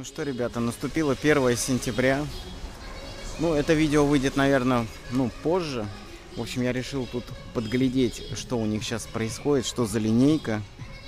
Что, ребята, наступило 1 сентября. Ну, это видео выйдет, наверное, позже. В общем, я решил тут подглядеть, что у них сейчас происходит, что за линейка.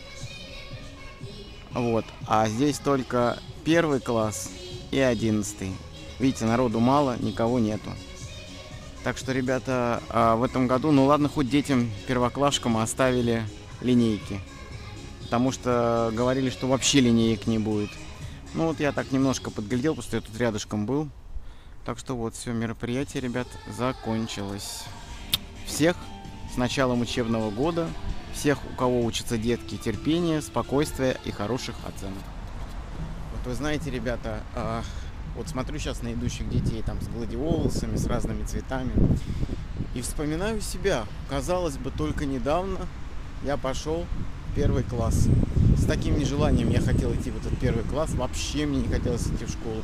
Вот. А здесь только 1 класс и 11. Видите, народу мало, никого нету. Так что, ребята, в этом году, ну ладно, хоть детям, первоклашкам оставили линейки. Потому что говорили, что вообще линеек не будет. Ну вот я так немножко подглядел, потому что я тут рядышком был. Так что вот, все, мероприятие, ребят, закончилось. Всех с началом учебного года. Всех, у кого учатся детки, терпения, спокойствия и хороших оценок. Вот вы знаете, ребята, вот смотрю сейчас на идущих детей там с гладиолусами, с разными цветами. И вспоминаю себя. Казалось бы, только недавно я пошел в 1 класс. С таким нежеланием я хотел идти в этот 1 класс. Вообще мне не хотелось идти в школу.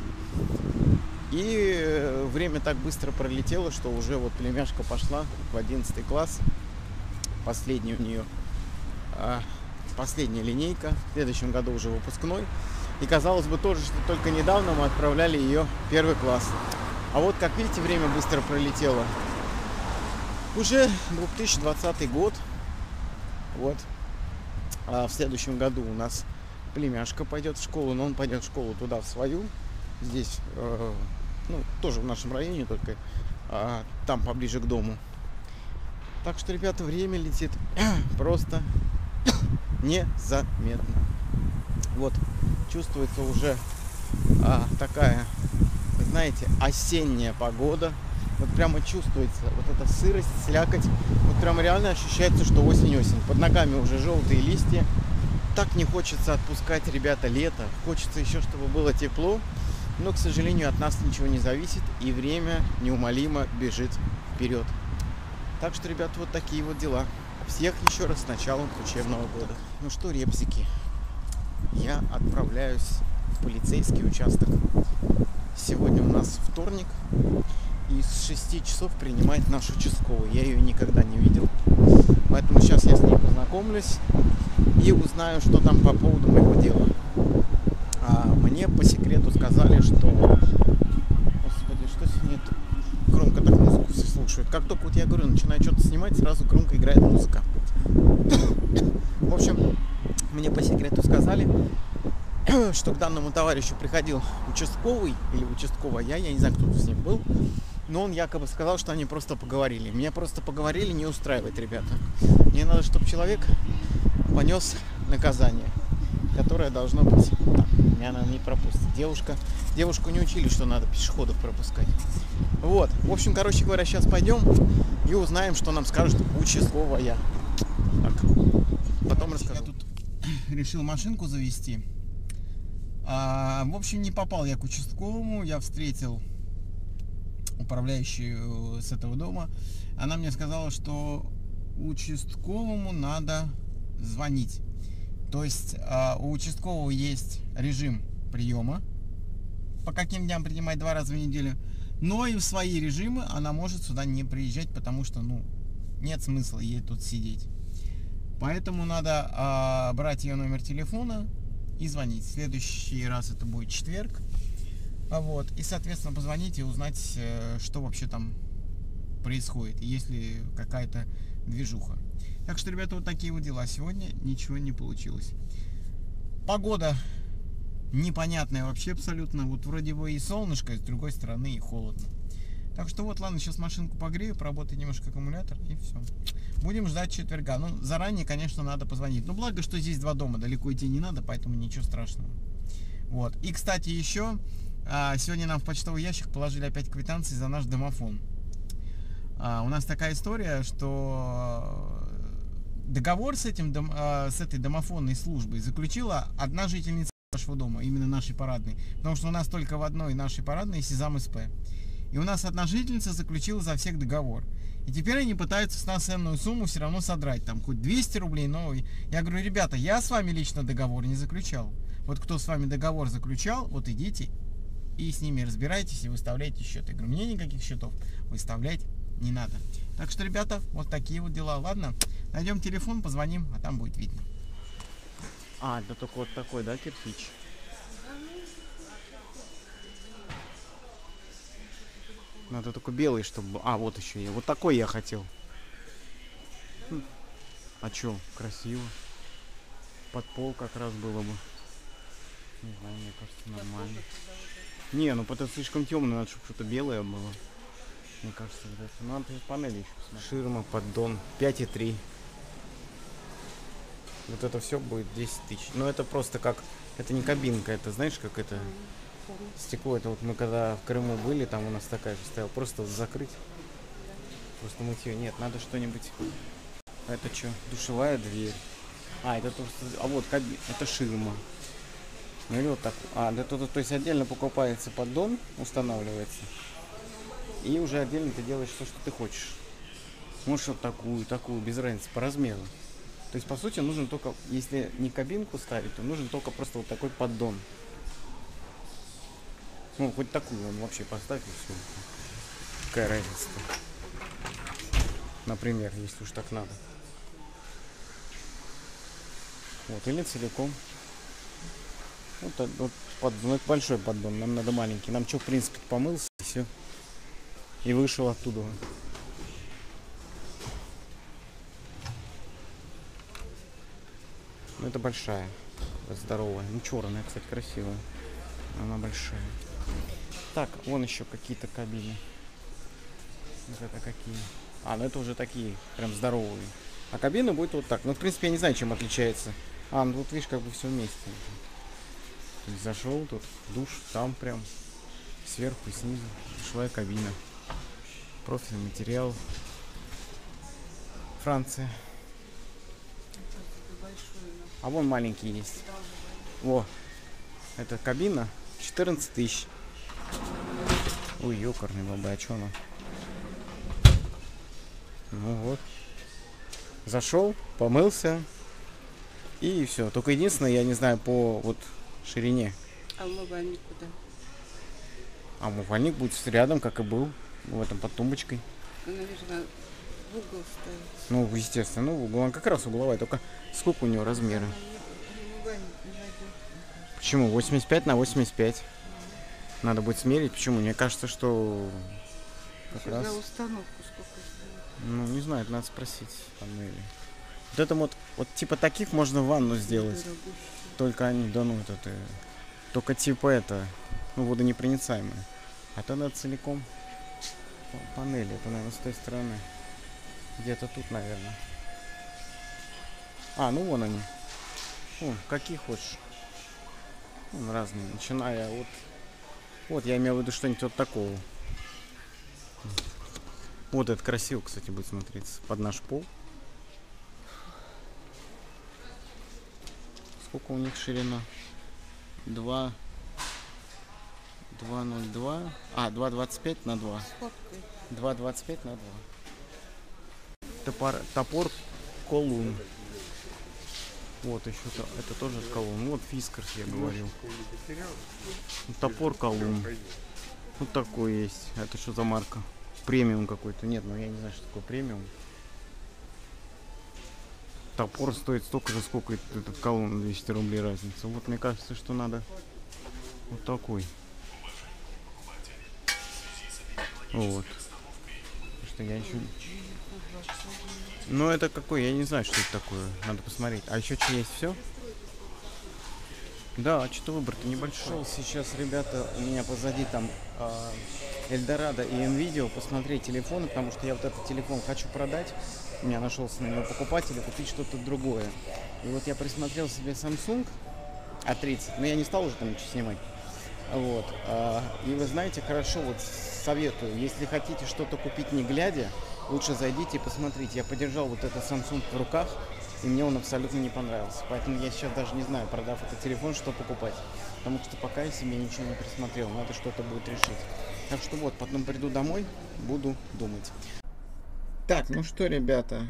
И время так быстро пролетело, что уже вот племяшка пошла в 11 класс. Последний у нее, последняя линейка. В следующем году уже выпускной. И казалось бы тоже, что только недавно мы отправляли ее в 1 класс. А вот, как видите, время быстро пролетело. Уже 2020 год. Вот. А в следующем году у нас племяшка пойдет в школу, но он пойдет в школу туда, в свою. Здесь, тоже в нашем районе, только там поближе к дому. Так что, ребята, время летит просто незаметно. Вот, чувствуется уже такая, знаете, осенняя погода. Вот прямо чувствуется вот эта сырость, слякоть. Вот прямо реально ощущается, что осень-осень. Под ногами уже желтые листья. Так не хочется отпускать, ребята, лето. Хочется еще, чтобы было тепло. Но, к сожалению, от нас ничего не зависит. И время неумолимо бежит вперед. Так что, ребята, вот такие вот дела. Всех еще раз с началом учебного года. Ну что, ребзики, я отправляюсь в полицейский участок. Сегодня у нас вторник. И с 6 часов принимает наш участковый. Я ее никогда не видел. Поэтому сейчас я с ней познакомлюсь и узнаю, что там по поводу моего дела. Мне по секрету сказали, что... Господи, что сегодня громко так музыку все слушают. Как только вот я говорю, начинаю что-то снимать, сразу громко играет музыка. В общем, мне по секрету сказали, что к данному товарищу приходил участковый или участковая, я не знаю, кто с ним был, но он якобы сказал, что они просто поговорили. Меня просто поговорили не устраивает, ребята. Мне надо, чтобы человек понес наказание, которое должно быть. Так, меня она не пропустит. Девушку не учили, что надо пешеходов пропускать. Вот, в общем, короче говоря, сейчас пойдем и узнаем, что нам скажет участковая. Так, потом расскажу. Я тут решил машинку завести. В общем, не попал я к участковому, я встретил управляющую с этого дома. Она мне сказала, что участковому надо звонить. То есть у участкового есть режим приема, по каким дням принимать 2 раза в неделю, но и в свои режимы она может сюда не приезжать, потому что, нет смысла ей тут сидеть. Поэтому надо брать ее номер телефона и звонить. В следующий раз это будет четверг. Вот. И, соответственно, позвонить и узнать, что вообще там происходит, есть ли какая-то движуха. Так что, ребята, вот такие вот дела. Сегодня ничего не получилось. Погода непонятная вообще абсолютно. Вот вроде бы и солнышко, с другой стороны и холодно. Так что вот, ладно, сейчас машинку погрею, поработает немножко аккумулятор и все. Будем ждать четверга. Заранее, конечно, надо позвонить. Но благо, что здесь 2 дома, далеко идти не надо, поэтому ничего страшного. Вот. И, кстати, еще сегодня нам в почтовый ящик положили опять квитанции за наш домофон. У нас такая история, что договор с этой домофонной службой заключила одна жительница нашего дома, именно нашей парадной. Потому что у нас только в одной нашей парадной есть Сезам СП. И у нас одна жительница заключила за всех договор. И теперь они пытаются с нас энную сумму все равно содрать. Там хоть 200 рублей, но... Я говорю, ребята, я с вами лично договор не заключал. Вот кто с вами договор заключал, вот идите и с ними разбирайтесь и выставляйте счеты. Я говорю, мне никаких счетов выставлять не надо. Так что, ребята, вот такие вот дела. Ладно, найдем телефон, позвоним, а там будет видно. Это только вот такой, да, кирпич? Надо только белый, чтобы... А, вот еще я. Вот такой я хотел. А чё, красиво. Под пол как раз было бы. Не знаю, мне кажется, нормально. Не, ну это слишком темно, надо, чтобы что-то белое было. Мне кажется, вот это. Надо панели еще посмотреть. Ширма, поддон, 5,3. Вот это все будет 10 тысяч. Но это просто как... Это не кабинка, это знаешь, как это... Стекло, это вот мы когда в Крыму были, там у нас такая же стояла. Просто вот закрыть. Просто мыть ее. Нет, надо что-нибудь... Это что? Душевая дверь. А, это просто... А вот кабина. Это ширма. Ну или вот так. А, да, то есть отдельно покупается поддон, устанавливается. И уже отдельно ты делаешь то, что ты хочешь. Можешь вот такую, без разницы, по размеру. То есть, по сути, нужен только, если не кабинку ставить, то нужен только просто вот такой поддон. Ну, хоть такую он вообще поставь и все. Какая разница-то? Например, если уж так надо. Вот, или целиком. Вот поддон, это большой поддон, нам надо маленький. Нам что, в принципе, помылся, и все. И вышел оттуда. Ну, это большая, здоровая. Ну, черная, кстати, красивая. Она большая. Так, вон еще какие-то кабины. Вот это какие. А, ну это уже такие, прям здоровые. А кабина будет вот так. Ну, в принципе, я не знаю, чем отличается. А, ну тут, видишь, как бы все вместе. То есть зашел, тут душ, там прям сверху и снизу. Душевая кабина. Профильный материал. Франция. А вон маленький есть. Во. Это кабина. 14 тысяч. Ой, ёкарный баба, а чё она? Ну вот. Зашел, помылся. И все. Только единственное, я не знаю, по вот ширине. А умывальник куда? А умывальник будет рядом, как и был. В этом под тумбочкой. Ну, наверное, в угол ставить. Ну, естественно, в угол. Он как раз угловая. Только сколько у него размеры? Почему? 85 на 85. Надо будет смерить. Почему? Мне кажется, что как раз... За установку сколько стоит? Ну, не знаю, это надо спросить панели. Вот это вот типа таких можно в ванну сделать. Только они, да ну это ты. Только типа это, ну, водонепроницаемые. А то надо целиком панели. Это, наверное, с той стороны. Где-то тут, наверное. А, ну вон они. Вон, какие хочешь. Вон разные, начиная от... Вот, я имел в виду что-нибудь вот такого. Вот это красиво, кстати, будет смотреться. Под наш пол. Сколько у них ширина? 2,02. А, 2,25 на 2. 2,25 на 2. Топор колун. Вот еще это тоже колун. Вот Фискарс, я говорил. Топор колун. Вот такой есть. Это что за марка? Премиум какой-то. Нет, ну я не знаю, что такое премиум. Топор стоит столько же, сколько этот колун, 200 рублей разница. Вот мне кажется, что надо вот такой. Вот. Что я еще... Ну это какой? Я не знаю, что это такое. Надо посмотреть. А еще что есть? Все? Да, что-то выбор-то небольшой. Сейчас, ребята, у меня позади там Эльдорадо и Nvidia посмотреть телефоны, потому что я вот этот телефон хочу продать. У меня нашелся на него покупатель, купить что-то другое. И вот я присмотрел себе Samsung A30, но я не стал уже там ничего снимать. Вот. И вы знаете, хорошо, вот советую, если хотите что-то купить не глядя, лучше зайдите и посмотрите. Я подержал вот этот Samsung в руках, и мне он абсолютно не понравился. Поэтому я сейчас даже не знаю, продав этот телефон, что покупать. Потому что пока я себе ничего не присмотрел, надо что-то будет решить. Так что вот, потом приду домой, буду думать. Так, ну что, ребята,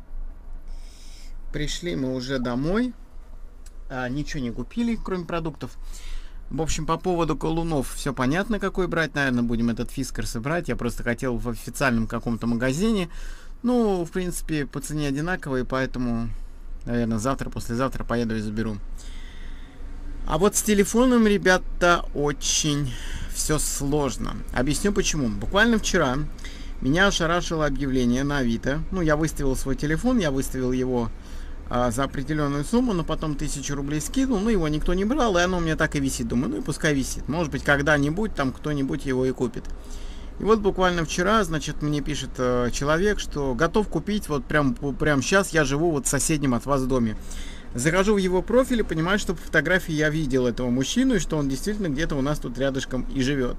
пришли мы уже домой. Ничего не купили, кроме продуктов. В общем, по поводу колунов все понятно, какой брать. Наверное, будем этот Фискарс брать. Я просто хотел в официальном каком-то магазине. Ну, в принципе, по цене одинаковые, поэтому, наверное, завтра, послезавтра поеду и заберу. А вот с телефоном, ребята, очень все сложно. Объясню почему. Буквально вчера меня ошарашило объявление на Авито. Ну, я выставил свой телефон, я выставил его за определенную сумму, но потом 1000 рублей скинул, но его никто не брал, и оно у меня так и висит. Думаю, ну и пускай висит. Может быть, когда-нибудь там кто-нибудь его и купит. И вот буквально вчера, значит, мне пишет человек, что готов купить, вот прям сейчас я живу вот в соседнем от вас доме. Захожу в его профиль и понимаю, что по фотографии я видел этого мужчину, и что он действительно где-то у нас тут рядышком и живет.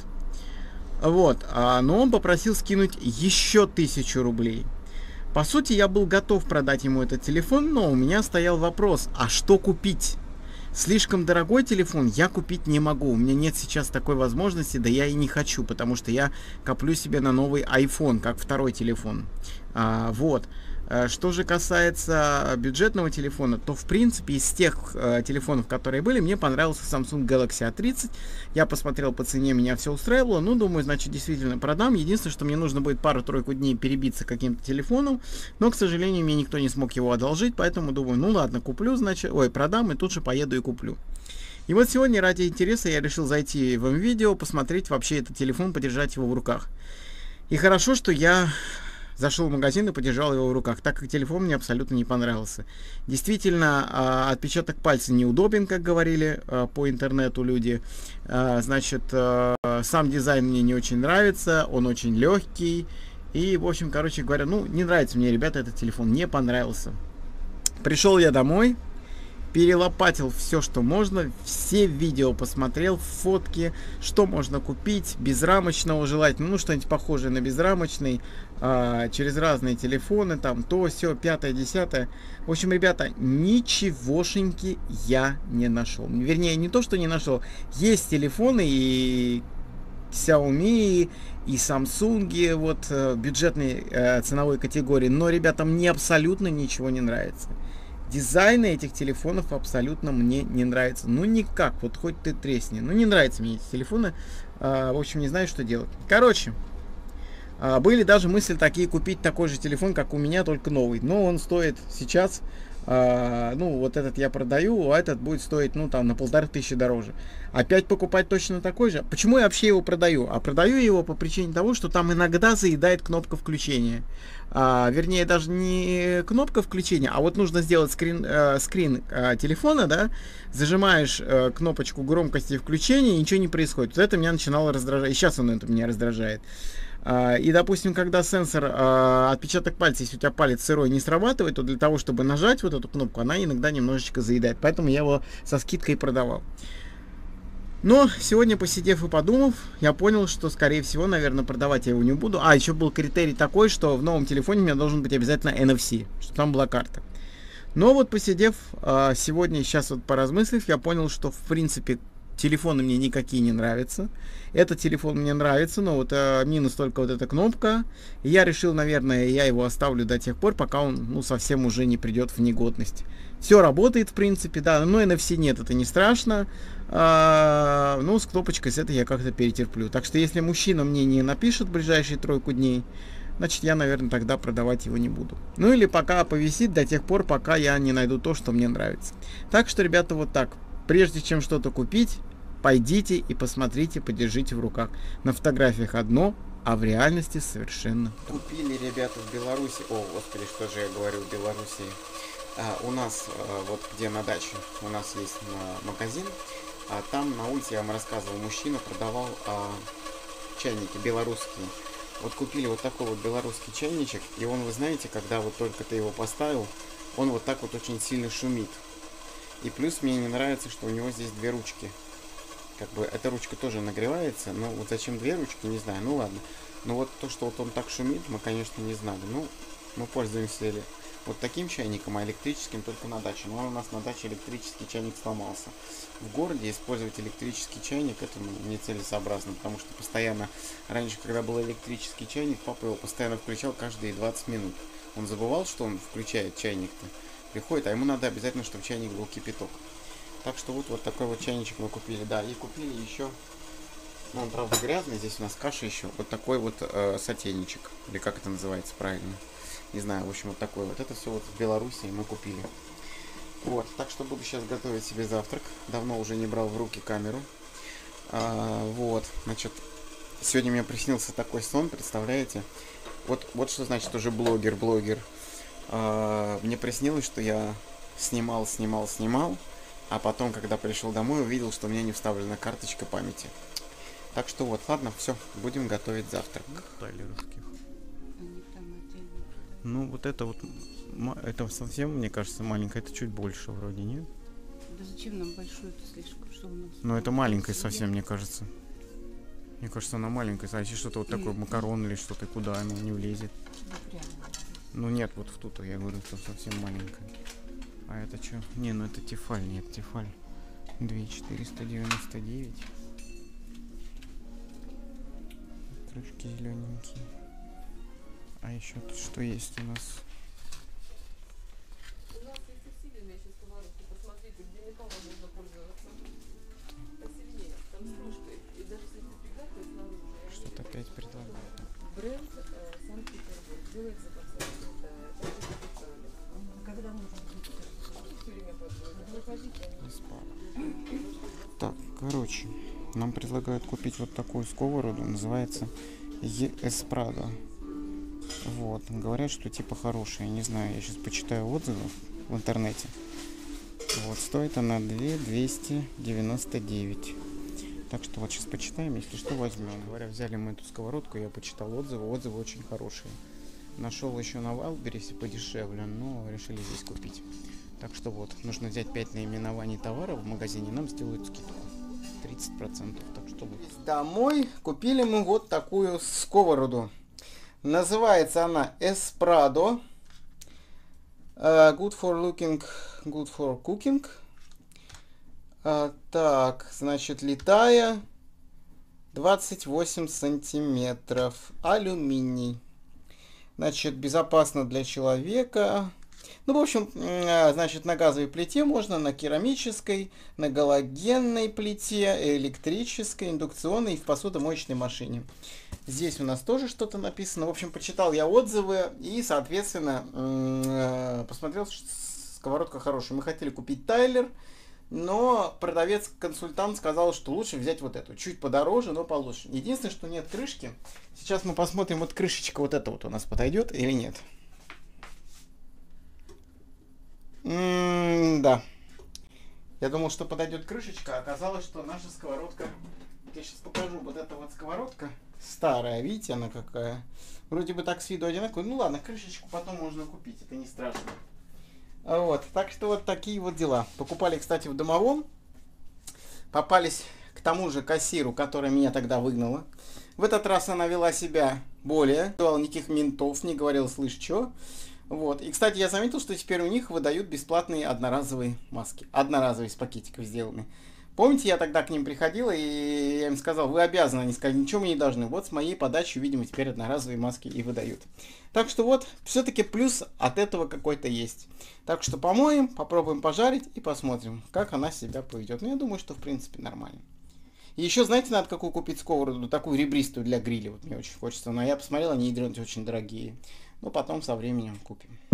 Вот, но он попросил скинуть еще 1000 рублей. По сути, я был готов продать ему этот телефон, но у меня стоял вопрос, а что купить? Слишком дорогой телефон я купить не могу, у меня нет сейчас такой возможности, да я и не хочу, потому что я коплю себе на новый iPhone, как второй телефон. Вот. Что же касается бюджетного телефона, то в принципе из тех телефонов, которые были, мне понравился Samsung Galaxy A30. Я посмотрел по цене, меня все устраивало. Ну, думаю, значит, действительно продам. Единственное, что мне нужно будет пару-тройку дней перебиться каким-то телефоном. Но, к сожалению, мне никто не смог его одолжить. Поэтому думаю, ну ладно, куплю, значит, продам и тут же поеду и куплю. И вот сегодня ради интереса я решил зайти в МВидео, посмотреть вообще этот телефон, подержать его в руках. И хорошо, что я зашел в магазин и подержал его в руках, так как телефон мне абсолютно не понравился. Действительно, отпечаток пальца неудобен, как говорили по интернету люди. Значит, сам дизайн мне не очень нравится, он очень легкий. И, в общем, короче говоря, ну, не нравится мне, ребята, этот телефон, не понравился. Пришел я домой, перелопатил все, что можно, все видео посмотрел, фотки, что можно купить, безрамочного желательно, ну, что-нибудь похожее на безрамочный, через разные телефоны, там, то, все, 5-е, 10-е. В общем, ребята, ничегошеньки я не нашел. Вернее, не то, что не нашел. Есть телефоны и Xiaomi, и Samsung, вот, бюджетной ценовой категории, но, ребята, мне абсолютно ничего не нравится. Дизайны этих телефонов абсолютно мне не нравятся. Ну никак, вот хоть ты тресни. Ну не нравятся мне эти телефоны. В общем, не знаю, что делать. Короче, были даже мысли такие купить такой же телефон, как у меня, только новый. Но он стоит сейчас, ну вот этот я продаю, а этот будет стоить, ну там, на 1500 дороже. Опять покупать точно такой же? Почему я вообще его продаю? А продаю его по причине того, что там иногда заедает кнопка включения. Вернее, даже не кнопка включения, а вот нужно сделать скрин телефона, да, зажимаешь кнопочку громкости включения, и ничего не происходит. Вот это меня начинало раздражать, и сейчас он это меня раздражает. И, допустим, когда сенсор, отпечаток пальца, если у тебя палец сырой, не срабатывает, то для того, чтобы нажать вот эту кнопку, она иногда немножечко заедает. Поэтому я его со скидкой продавал. Но сегодня, посидев и подумав, я понял, что, скорее всего, наверное, продавать я его не буду. Еще был критерий такой, что в новом телефоне у меня должен быть обязательно NFC, чтобы там была карта. Но вот посидев сегодня, сейчас вот поразмыслив, я понял, что, в принципе, телефоны мне никакие не нравятся. Этот телефон мне нравится, но вот минус только вот эта кнопка. И я решил, наверное, я его оставлю до тех пор, пока он, ну, совсем уже не придет в негодность. Все работает, в принципе, да, но NFC нет, это не страшно. Ну, с кнопочкой с этой я как-то перетерплю. Так что, если мужчина мне не напишет в ближайшие 3 дней, значит, я, наверное, тогда продавать его не буду. Ну, или пока повисит до тех пор, пока я не найду то, что мне нравится. Так что, ребята, вот так. Прежде чем что-то купить, пойдите и посмотрите, подержите в руках. На фотографиях одно, а в реальности совершенно. Купили, ребята, в Беларуси. О, господи, что же я говорю, в Беларуси. У нас, вот где на даче, у нас есть магазин. Там на улице, я вам рассказывал, мужчина продавал чайники белорусские. Вот купили вот такой вот белорусский чайничек. И он, вы знаете, когда вот только ты его поставил, он вот так вот очень сильно шумит. И плюс мне не нравится, что у него здесь 2 ручки. Как бы эта ручка тоже нагревается, но вот зачем 2 ручки, не знаю, ну ладно. Но вот то, что вот он так шумит, мы, конечно, не знали. Ну, мы пользуемся вот таким чайником, а электрическим только на даче. Но у нас на даче электрический чайник сломался. В городе использовать электрический чайник это нецелесообразно, потому что постоянно, раньше, когда был электрический чайник, папа его постоянно включал каждые 20 минут. Он забывал, что он включает чайник-то. Приходит, а ему надо обязательно, чтобы чайник был кипяток. Так что вот такой вот чайничек мы купили. Да, и купили еще, ну он правда грязный, здесь у нас каша еще. Вот такой вот сотейничек, или как это называется правильно. Не знаю, в общем, вот такой вот. Это все вот в Беларуси мы купили. Вот, так что буду сейчас готовить себе завтрак. Давно уже не брал в руки камеру. Вот, значит, сегодня мне приснился такой сон, представляете? Вот что значит уже блогер. Мне приснилось, что я снимал, а потом, когда пришел домой, увидел, что у меня не вставлена карточка памяти. Так что вот, ладно, все, будем готовить завтрак. Тайлеровских. Они там отдельно. Ну, вот это вот, это совсем, мне кажется, маленькое, это чуть больше вроде, нет? Да зачем нам большую-то слишком, что у нас? Но это маленькое совсем, мне кажется. Мне кажется, она маленькая, значит, что-то вот такое, макарон или что-то, куда оно не влезет. Да прямо. Ну нет, вот в ту-то, я говорю, что совсем маленькая. А это что? Не, ну это Тефаль, нет, Тефаль. 2499. Крышки зелененькие. А еще тут что есть у нас? У нас есть усиленные сейчас сковородки. Посмотрите, где металлом можно пользоваться. Посильнее, там с кружкой. И даже если фига, то снаружи. Что-то опять предлагают. Бренд Санкт-Петербург. Делается по всему Китаю. Когда можно будет? Все время подводят. Выходите, Так, короче, нам предлагают купить вот такую сковороду, называется Эспрадо. Вот, говорят, что типа хорошая, не знаю, я сейчас почитаю отзывы в интернете. Вот, стоит она 2299. Так что вот сейчас почитаем, если что, возьмем. Говоря, взяли мы эту сковородку, я почитал отзывы очень хорошие. Нашел еще на Wildberries подешевле, но решили здесь купить. Так что вот, нужно взять 5 наименований товара в магазине, нам сделают скидку 30%. Так что вот. Домой купили мы вот такую сковороду. Называется она Эспрадо. Good for looking, good for cooking. Так, значит, литая 28 сантиметров. Алюминий. Значит, безопасно для человека. Ну, в общем, значит, на газовой плите можно, на керамической, на галогенной плите, электрической, индукционной и в посудомоечной машине. Здесь у нас тоже что-то написано. В общем, почитал я отзывы и, соответственно, посмотрел, что сковородка хорошая. Мы хотели купить Тайлер, но продавец-консультант сказал, что лучше взять вот эту. Чуть подороже, но получше. Единственное, что нет крышки. Сейчас мы посмотрим, вот крышечка вот эта вот у нас подойдет или нет. Да. Я думал, что подойдет крышечка, а оказалось, что наша сковородка... Я сейчас покажу. Вот эта вот сковородка старая, видите, она какая. Вроде бы так с виду одинаковая. Ну ладно, крышечку потом можно купить, это не страшно. Вот, так что вот такие вот дела. Покупали, кстати, в Домовом. Попались к тому же кассиру, которая меня тогда выгнала. В этот раз она вела себя более. Не давала никаких ментов, не говорила, слышь, чё. Вот. И, кстати, я заметил, что теперь у них выдают бесплатные одноразовые маски. Одноразовые, из пакетиков сделаны. Помните, я тогда к ним приходил, и я им сказал, вы обязаны. Они сказали, ничего мы не должны. Вот с моей подачи, видимо, теперь одноразовые маски и выдают. Так что вот, все-таки плюс от этого какой-то есть. Так что помоем, попробуем пожарить и посмотрим, как она себя поведет. Ну, я думаю, что в принципе нормально. И еще, знаете, надо какую купить сковороду, такую ребристую для гриля. Вот мне очень хочется. Но я посмотрел, они, ядрёнки, очень дорогие. Но потом со временем купим.